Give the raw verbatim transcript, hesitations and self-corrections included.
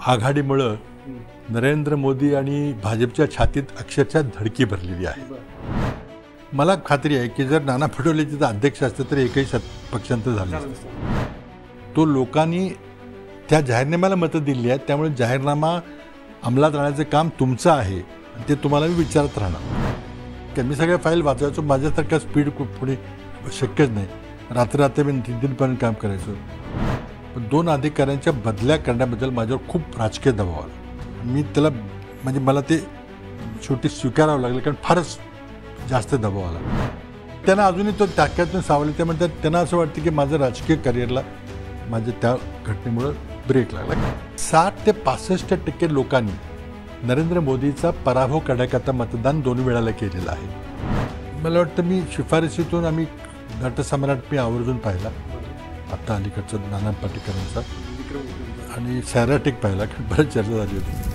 आघाडीमुळं नरेंद्र मोदी आणि भाजपच्या छातीत अक्षरशः धडकी भरलेली आहे। मला खात्री आहे की जर नाना पटोले तिथे अध्यक्ष असते तर एकही पक्षांतर झालं नसतं। तो लोकांनी त्या जाहीरनाम्याला मतं दिली आहेत, त्यामुळे जाहीरनामा अंमलात आणण्याचं काम तुमचं आहे आणि ते तुम्हाला मी विचारत राहणार। की मी सगळ्या फाईल वाचायचो, माझ्यासारखा स्पीड पुढे शक्यच नाही। रात्र रात्र मी तीन तीन पर्यंत काम करायचो। पण दोन अधिकाऱ्यांच्या बदल्या करण्याबद्दल माझ्यावर खूप राजकीय दबाव आला। मी त्याला म्हणजे मला ते शेवटी स्वीकारावं लागलं, कारण फारच जास्त दबाव आला। त्यांना अजूनही तो टाक्यातून सावरले। ते म्हणतात त्यांना असं वाटतं की माझं राजकीय करिअरला माझ्या त्या घटनेमुळं ब्रेक लागला। साठ ते पासष्ट टक्के लोकांनी नरेंद्र मोदीचा पराभव करण्याकरता मतदान दोन वेळाला केलेलं आहे। मला वाटतं मी शिफारशीतून आम्ही नटसम्राट मी आवर्जून पाहिला, आता अलीकडचा नाना पाटेकरांचा, आणि सैराटिक पाहिला, कारण बरंच चर्चा झाली होती।